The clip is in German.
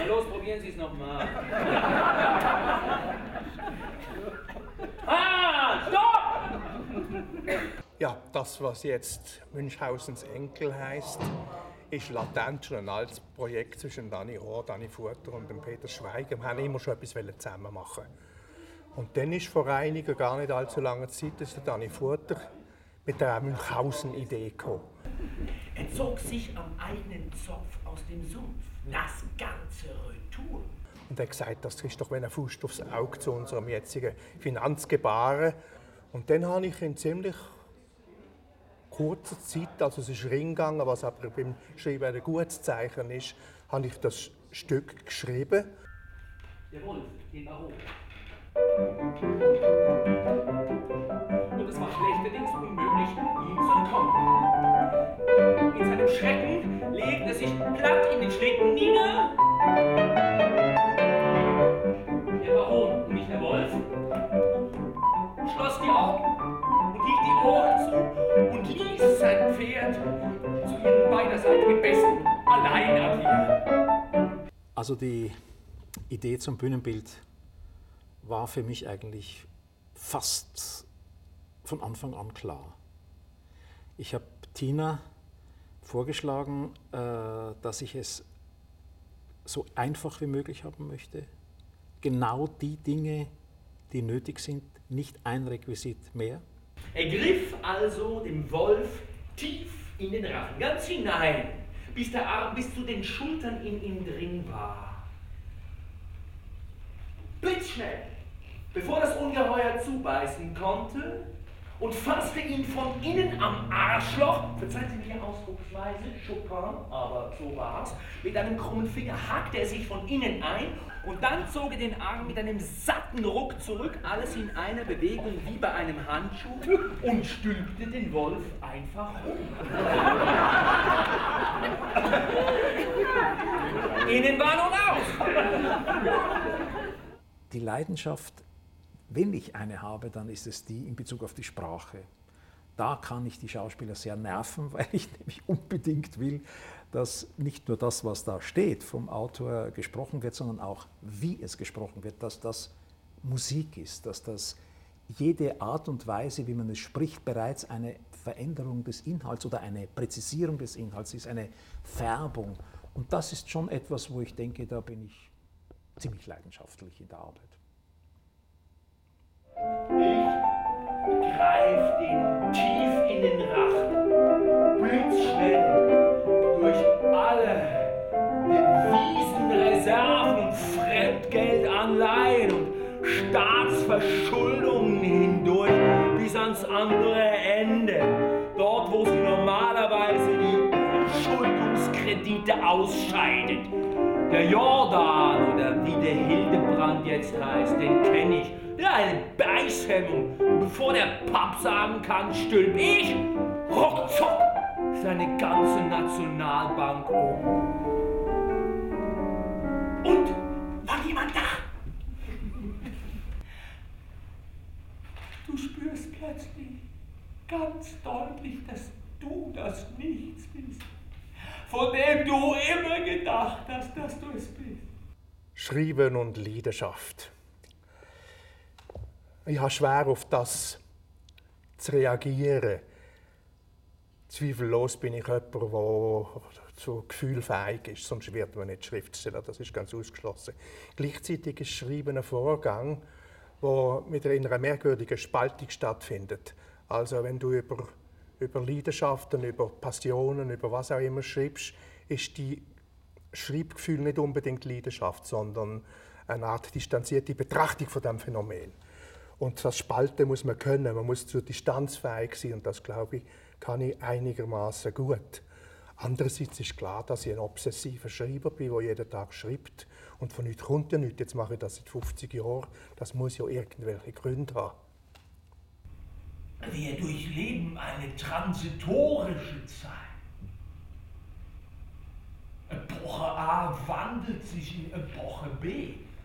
los, probieren Sie es nochmal. Stopp! Ja, das, was jetzt Münchhausens Enkel heißt, ist latent schon ein altes Projekt zwischen Dani Rohr, Dani Futter und dem Peter Schweiger. Wir haben immer schon etwas zusammen machen. Und dann ist vor einiger, gar nicht allzu langer Zeit, der Dani Futter mit der Münchhausen-Idee gekommen. Er zog sich am eigenen Zopf aus dem Sumpf. Das ganze Retour. Und er hat gesagt, das ist doch wie ein Fuß aufs Auge zu unserem jetzigen Finanzgebaren. Und dann habe ich in ziemlich kurzer Zeit, also es ist reingegangen, was aber beim Schreiben ein gutes Zeichen ist, habe ich das Stück geschrieben. Der Wolf, den Baron. Und es war schlechterdings unmöglich, ihm zu entkommen. In seinem Schrecken legte er sich platt in den Schlitten nieder. Der Baron und nicht der Wolf schloss die Augen und hielt die Ohren zu und ließ sein Pferd zu ihren beiderseitigen Besten allein agieren. Also die Idee zum Bühnenbild war für mich eigentlich fast von Anfang an klar. Ich habe Tina vorgeschlagen, dass ich es so einfach wie möglich haben möchte. Genau die Dinge, die nötig sind, nicht ein Requisit mehr. Er griff also dem Wolf tief in den Rachen, ganz hinein, bis der Arm bis zu den Schultern in ihm drin war. Blitzschnell, bevor das Ungeheuer zubeißen konnte, und fasste ihn von innen am Arschloch, verzeihen Sie mir ausdrucksweise, Chopin, aber so war's, mit einem krummen Finger hackte er sich von innen ein und dann zog er den Arm mit einem satten Ruck zurück, alles in einer Bewegung wie bei einem Handschuh, und stülpte den Wolf einfach um. Innen war nun aus! Die Leidenschaft, wenn ich eine habe, dann ist es die in Bezug auf die Sprache. Da kann ich die Schauspieler sehr nerven, weil ich nämlich unbedingt will, dass nicht nur das, was da steht, vom Autor gesprochen wird, sondern auch, wie es gesprochen wird, dass das Musik ist, dass das jede Art und Weise, wie man es spricht, bereits eine Veränderung des Inhalts oder eine Präzisierung des Inhalts ist, eine Färbung. Und das ist schon etwas, wo ich denke, da bin ich ziemlich leidenschaftlich in der Arbeit. Ich greif den tief in den Rachen, blitzschnell durch alle Devisen, Reserven und Fremdgeldanleihen und Staatsverschuldungen hindurch bis ans andere Ende, dort wo sie normalerweise die Umschuldungskredite ausscheidet. Der Jordan oder wie der Hildebrand jetzt heißt, den kenne ich. Ja, eine Beißhemmung. Bevor der Papp sagen kann, stülp ich, ruckzuck, seine ganze Nationalbank um. Und war jemand da? Du spürst plötzlich ganz deutlich, dass du das Nichts bist, von dem du immer gedacht hast, dass du es bist. Schreiben und Leidenschaft. Ich habe schwer, auf das zu reagieren. Zweifellos bin ich jemand, der so gefühlfähig ist, sonst wird man nicht Schriftsteller, das ist ganz ausgeschlossen. Gleichzeitig ist Schreiben ein Vorgang, der mit einer merkwürdigen Spaltung stattfindet. Also wenn du über Leidenschaften, über Passionen, über was auch immer schreibst, ist die Schreibgefühl nicht unbedingt Leidenschaft, sondern eine Art distanzierte Betrachtung von diesem Phänomen. Und das Spalten muss man können, man muss zur Distanz fähig sein und das, glaube ich, kann ich einigermaßen gut. Andererseits ist klar, dass ich ein obsessiver Schreiber bin, der jeden Tag schreibt und von nichts kommt ja nichts. Jetzt mache ich das seit 50 Jahren, das muss ja irgendwelche Gründe haben. Wir durchleben eine transitorische Zeit. Epoche A wandelt sich in Epoche B.